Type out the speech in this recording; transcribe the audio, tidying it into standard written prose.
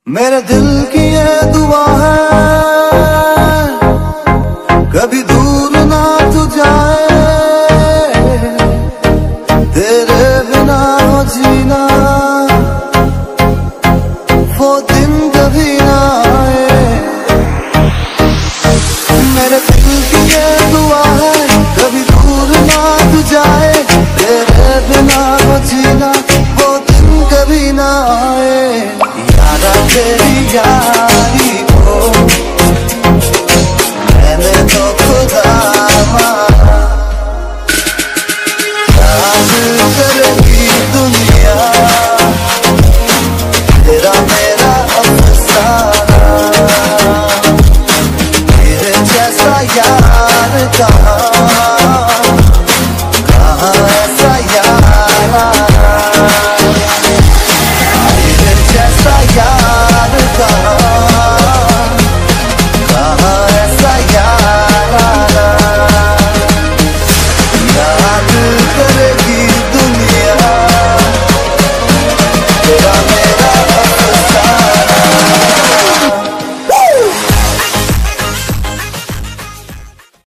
मेरे दिल की ये दुआ है कभी दूर ना तू जाए, तेरे बिना हो जीना वो दिन कभी ना आए। मेरे दिल की ये दुआ है कभी दूर ना तू जाए, तेरे बिना हो जीना वो दिन कभी ना आए। यारा तेरी यारी को मैंने तो खुदा माना, याद करेगी दुनिया तेरा